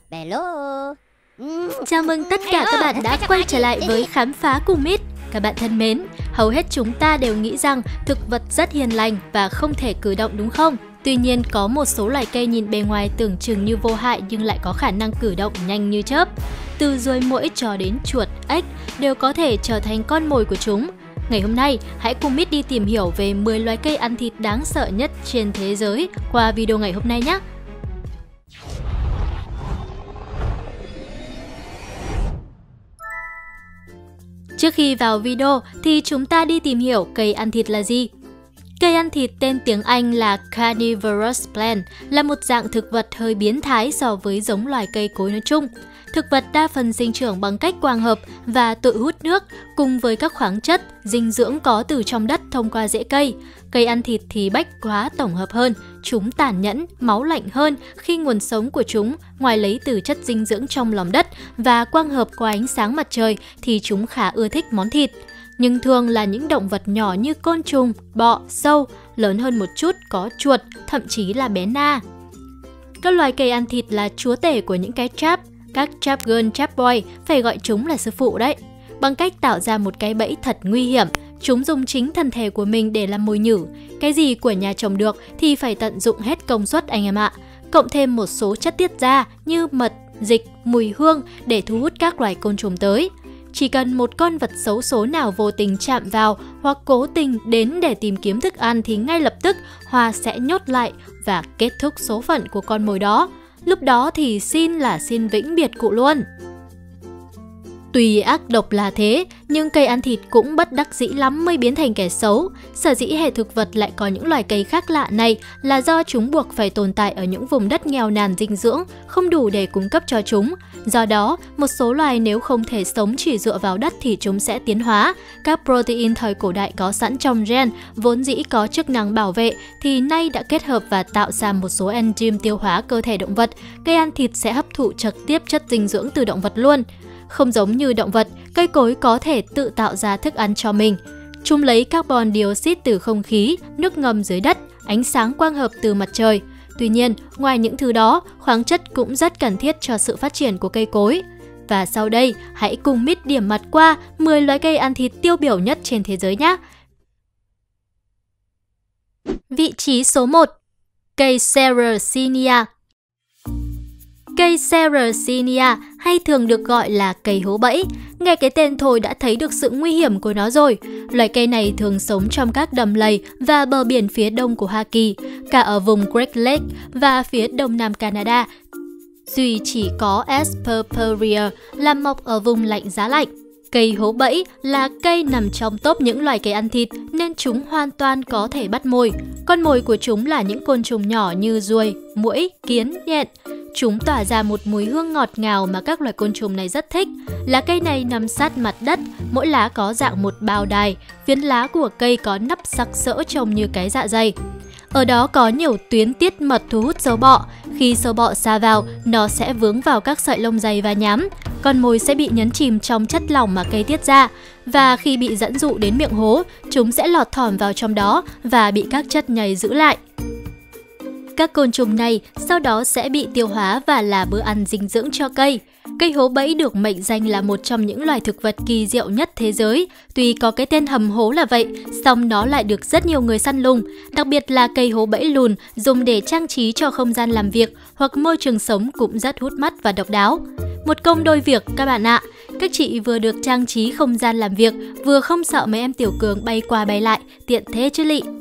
Hello. Chào mừng tất cả các bạn đã quay trở lại với Khám phá cùng Mít. Các bạn thân mến, hầu hết chúng ta đều nghĩ rằng thực vật rất hiền lành và không thể cử động đúng không? Tuy nhiên có một số loài cây nhìn bề ngoài tưởng chừng như vô hại nhưng lại có khả năng cử động nhanh như chớp. Từ ruồi muỗi cho đến chuột, ếch đều có thể trở thành con mồi của chúng. Ngày hôm nay, hãy cùng Mít đi tìm hiểu về 10 loài cây ăn thịt đáng sợ nhất trên thế giới qua video ngày hôm nay nhé! Trước khi vào video thì chúng ta đi tìm hiểu cây ăn thịt là gì. Cây ăn thịt tên tiếng Anh là Carnivorous Plant là một dạng thực vật hơi biến thái so với giống loài cây cối nói chung. Thực vật đa phần sinh trưởng bằng cách quang hợp và tự hút nước cùng với các khoáng chất, dinh dưỡng có từ trong đất thông qua rễ cây. Cây ăn thịt thì bách hóa tổng hợp hơn, chúng tàn nhẫn, máu lạnh hơn khi nguồn sống của chúng ngoài lấy từ chất dinh dưỡng trong lòng đất và quang hợp qua ánh sáng mặt trời thì chúng khá ưa thích món thịt. Nhưng thường là những động vật nhỏ như côn trùng, bọ, sâu, lớn hơn một chút có chuột, thậm chí là bé na. Các loài cây ăn thịt là chúa tể của những cái trap. Các trap girl, trap boy phải gọi chúng là sư phụ đấy. Bằng cách tạo ra một cái bẫy thật nguy hiểm, chúng dùng chính thân thể của mình để làm mồi nhử. Cái gì của nhà trồng được thì phải tận dụng hết công suất anh em ạ. Cộng thêm một số chất tiết ra như mật, dịch, mùi hương để thu hút các loài côn trùng tới. Chỉ cần một con vật xấu số nào vô tình chạm vào hoặc cố tình đến để tìm kiếm thức ăn thì ngay lập tức hoa sẽ nhốt lại và kết thúc số phận của con mồi đó. Lúc đó thì xin vĩnh biệt cụ luôn. Tuy ác độc là thế, nhưng cây ăn thịt cũng bất đắc dĩ lắm mới biến thành kẻ xấu. Sở dĩ hệ thực vật lại có những loài cây khác lạ này là do chúng buộc phải tồn tại ở những vùng đất nghèo nàn dinh dưỡng, không đủ để cung cấp cho chúng. Do đó, một số loài nếu không thể sống chỉ dựa vào đất thì chúng sẽ tiến hóa. Các protein thời cổ đại có sẵn trong gen, vốn dĩ có chức năng bảo vệ, thì nay đã kết hợp và tạo ra một số enzyme tiêu hóa cơ thể động vật. Cây ăn thịt sẽ hấp thụ trực tiếp chất dinh dưỡng từ động vật luôn. Không giống như động vật, cây cối có thể tự tạo ra thức ăn cho mình. Chúng lấy carbon dioxide từ không khí, nước ngầm dưới đất, ánh sáng quang hợp từ mặt trời. Tuy nhiên, ngoài những thứ đó, khoáng chất cũng rất cần thiết cho sự phát triển của cây cối. Và sau đây, hãy cùng Mít điểm mặt qua 10 loài cây ăn thịt tiêu biểu nhất trên thế giới nhé! Vị trí số 1. Cây Sarracenia. Cây Sarracenia hay thường được gọi là cây hố bẫy. Nghe cái tên thôi đã thấy được sự nguy hiểm của nó rồi. Loài cây này thường sống trong các đầm lầy và bờ biển phía đông của Hoa Kỳ, cả ở vùng Great Lake và phía đông nam Canada. Duy chỉ có Asperperia là mọc ở vùng lạnh giá lạnh. Cây hố bẫy là cây nằm trong top những loài cây ăn thịt nên chúng hoàn toàn có thể bắt mồi. Con mồi của chúng là những côn trùng nhỏ như ruồi, muỗi, kiến, nhện. Chúng tỏa ra một mùi hương ngọt ngào mà các loài côn trùng này rất thích. Lá cây này nằm sát mặt đất, mỗi lá có dạng một bao đài, phiến lá của cây có nắp sặc sỡ trông như cái dạ dày. Ở đó có nhiều tuyến tiết mật thu hút sâu bọ. Khi sâu bọ sa vào, nó sẽ vướng vào các sợi lông dày và nhám. Con mồi sẽ bị nhấn chìm trong chất lỏng mà cây tiết ra. Và khi bị dẫn dụ đến miệng hố, chúng sẽ lọt thỏm vào trong đó và bị các chất nhầy giữ lại. Các côn trùng này sau đó sẽ bị tiêu hóa và là bữa ăn dinh dưỡng cho cây. Cây hố bẫy được mệnh danh là một trong những loài thực vật kỳ diệu nhất thế giới. Tuy có cái tên hầm hố là vậy, song nó lại được rất nhiều người săn lùng. Đặc biệt là cây hố bẫy lùn dùng để trang trí cho không gian làm việc hoặc môi trường sống cũng rất hút mắt và độc đáo. Một công đôi việc các bạn ạ. Các chị vừa được trang trí không gian làm việc, vừa không sợ mấy em tiểu cường bay qua bay lại, tiện thế chứ lị.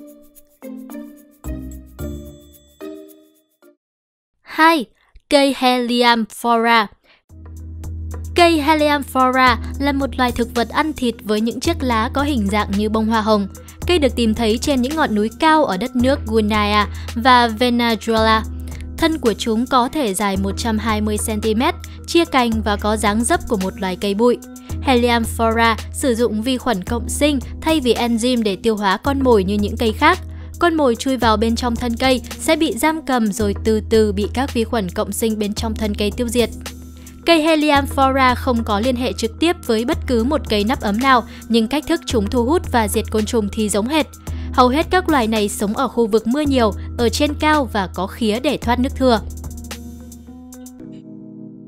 2. Cây Helianthera. Cây Helianthera là một loài thực vật ăn thịt với những chiếc lá có hình dạng như bông hoa hồng. Cây được tìm thấy trên những ngọn núi cao ở đất nước Guyana và Venezuela. Thân của chúng có thể dài 120 cm, chia cành và có dáng dấp của một loài cây bụi. Helianthera sử dụng vi khuẩn cộng sinh thay vì enzyme để tiêu hóa con mồi như những cây khác. Con mồi chui vào bên trong thân cây sẽ bị giam cầm rồi từ từ bị các vi khuẩn cộng sinh bên trong thân cây tiêu diệt. Cây Helianthera không có liên hệ trực tiếp với bất cứ một cây nắp ấm nào, nhưng cách thức chúng thu hút và diệt côn trùng thì giống hệt. Hầu hết các loài này sống ở khu vực mưa nhiều, ở trên cao và có khía để thoát nước thừa.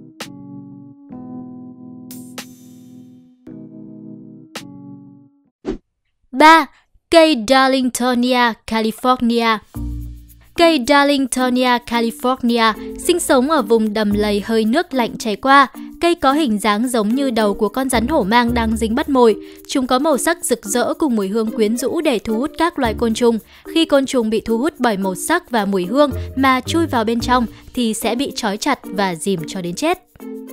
3. Cây Darlingtonia california. Cây Darlingtonia california sinh sống ở vùng đầm lầy hơi nước lạnh chảy qua. Cây có hình dáng giống như đầu của con rắn hổ mang đang dính bắt mồi. Chúng có màu sắc rực rỡ cùng mùi hương quyến rũ để thu hút các loài côn trùng. Khi côn trùng bị thu hút bởi màu sắc và mùi hương mà chui vào bên trong thì sẽ bị trói chặt và dìm cho đến chết.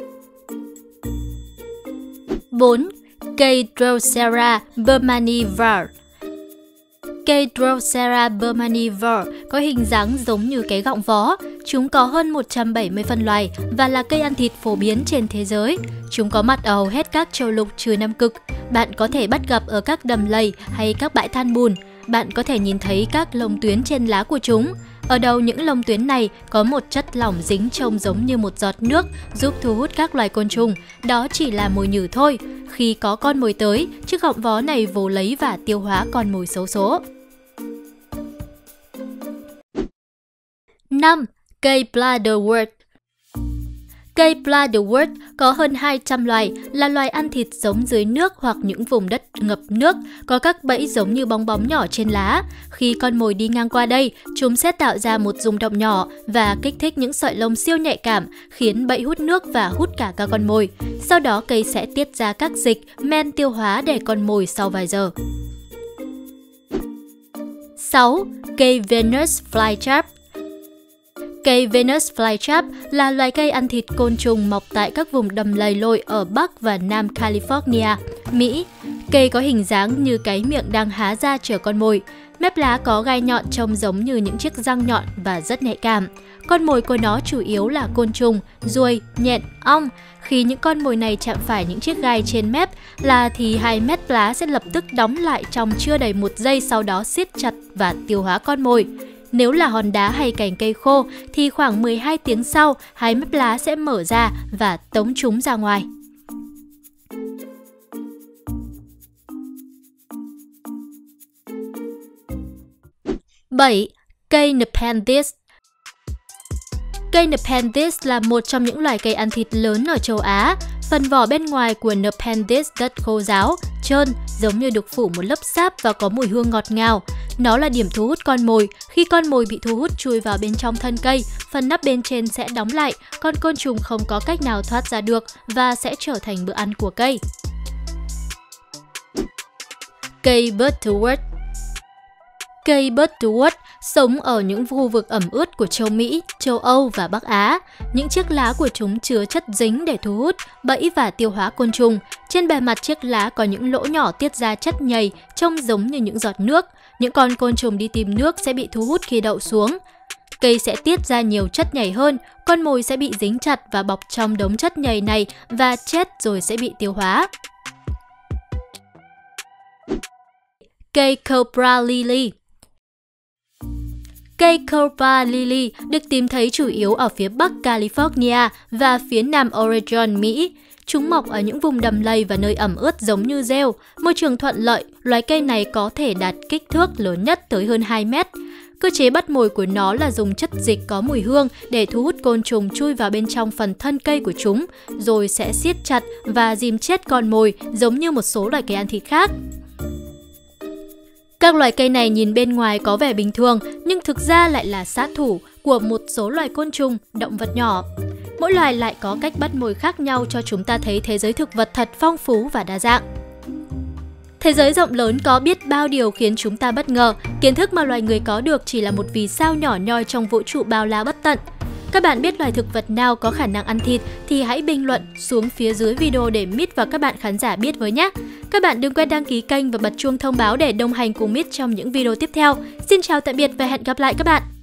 4. Cây Drosera bermani var. Cây Drosera bermani var có hình dáng giống như cái gọng vó. Chúng có hơn 170 phân loài và là cây ăn thịt phổ biến trên thế giới. Chúng có mặt ở hầu hết các châu lục trừ Nam Cực. Bạn có thể bắt gặp ở các đầm lầy hay các bãi than bùn. Bạn có thể nhìn thấy các lông tuyến trên lá của chúng. Ở đầu những lông tuyến này có một chất lỏng dính trông giống như một giọt nước giúp thu hút các loài côn trùng. Đó chỉ là mồi nhử thôi. Khi có con mồi tới, chiếc gọng vó này vồ lấy và tiêu hóa con mồi xấu số. 5. Cây Bladderwort. Cây Bladderwort có hơn 200 loài, là loài ăn thịt sống dưới nước hoặc những vùng đất ngập nước, có các bẫy giống như bong bóng nhỏ trên lá. Khi con mồi đi ngang qua đây, chúng sẽ tạo ra một rung động nhỏ và kích thích những sợi lông siêu nhạy cảm, khiến bẫy hút nước và hút cả các con mồi. Sau đó cây sẽ tiết ra các dịch, men tiêu hóa để con mồi sau vài giờ. 6. Cây Venus flytrap. Cây Venus flytrap là loài cây ăn thịt côn trùng mọc tại các vùng đầm lầy lội ở Bắc và Nam California, Mỹ. Cây có hình dáng như cái miệng đang há ra chờ con mồi. Mép lá có gai nhọn trông giống như những chiếc răng nhọn và rất nhạy cảm. Con mồi của nó chủ yếu là côn trùng, ruồi, nhện, ong. Khi những con mồi này chạm phải những chiếc gai trên mép thì hai mép lá sẽ lập tức đóng lại trong chưa đầy 1 giây, sau đó siết chặt và tiêu hóa con mồi. Nếu là hòn đá hay cành cây khô thì khoảng 12 tiếng sau, hai mép lá sẽ mở ra và tống chúng ra ngoài. 7. Cây Nepenthes. Cây Nepenthes là một trong những loài cây ăn thịt lớn ở châu Á. Phần vỏ bên ngoài của Nepenthes rất khô ráo, trơn, giống như được phủ một lớp sáp và có mùi hương ngọt ngào. Nó là điểm thu hút con mồi. Khi con mồi bị thu hút chui vào bên trong thân cây, phần nắp bên trên sẽ đóng lại, con côn trùng không có cách nào thoát ra được và sẽ trở thành bữa ăn của cây. Cây Butterwort. Cây Butterwort sống ở những khu vực ẩm ướt của châu Mỹ, châu Âu và Bắc Á. Những chiếc lá của chúng chứa chất dính để thu hút, bẫy và tiêu hóa côn trùng. Trên bề mặt chiếc lá có những lỗ nhỏ tiết ra chất nhầy, trông giống như những giọt nước. Những con côn trùng đi tìm nước sẽ bị thu hút khi đậu xuống. Cây sẽ tiết ra nhiều chất nhầy hơn, con mồi sẽ bị dính chặt và bọc trong đống chất nhầy này và chết rồi sẽ bị tiêu hóa. Cây Cobra Lily. Cây Cobra Lily được tìm thấy chủ yếu ở phía Bắc California và phía Nam Oregon, Mỹ. Chúng mọc ở những vùng đầm lầy và nơi ẩm ướt giống như rêu. Môi trường thuận lợi, loài cây này có thể đạt kích thước lớn nhất tới hơn 2 mét. Cơ chế bắt mồi của nó là dùng chất dịch có mùi hương để thu hút côn trùng chui vào bên trong phần thân cây của chúng, rồi sẽ siết chặt và dìm chết con mồi giống như một số loài cây ăn thịt khác. Các loài cây này nhìn bên ngoài có vẻ bình thường, nhưng thực ra lại là sát thủ của một số loài côn trùng, động vật nhỏ. Mỗi loài lại có cách bắt mồi khác nhau cho chúng ta thấy thế giới thực vật thật phong phú và đa dạng. Thế giới rộng lớn có biết bao điều khiến chúng ta bất ngờ, kiến thức mà loài người có được chỉ là một vì sao nhỏ nhoi trong vũ trụ bao la bất tận. Các bạn biết loài thực vật nào có khả năng ăn thịt thì hãy bình luận xuống phía dưới video để Mít và các bạn khán giả biết với nhé. Các bạn đừng quên đăng ký kênh và bật chuông thông báo để đồng hành cùng Mít trong những video tiếp theo. Xin chào tạm biệt và hẹn gặp lại các bạn!